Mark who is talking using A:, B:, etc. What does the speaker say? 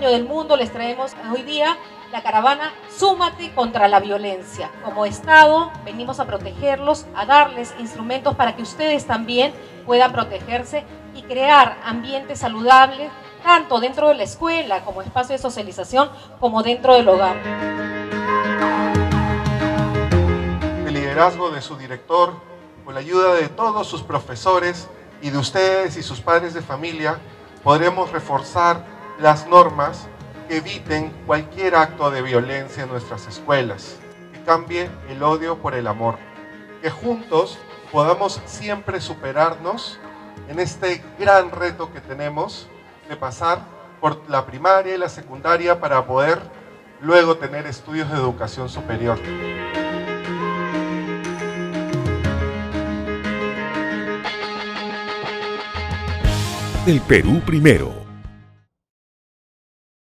A: Diario del Mundo les traemos hoy día la caravana Súmate contra la violencia. Como Estado venimos a protegerlos, a darles instrumentos para que ustedes también puedan protegerse y crear ambientes saludables, tanto dentro de la escuela como espacio de socialización, como dentro del hogar.
B: El liderazgo de su director, con la ayuda de todos sus profesores y de ustedes y sus padres de familia, podremos reforzar las normas que eviten cualquier acto de violencia en nuestras escuelas, que cambie el odio por el amor, que juntos podamos siempre superarnos en este gran reto que tenemos de pasar por la primaria y la secundaria para poder luego tener estudios de educación superior.
C: El Perú primero.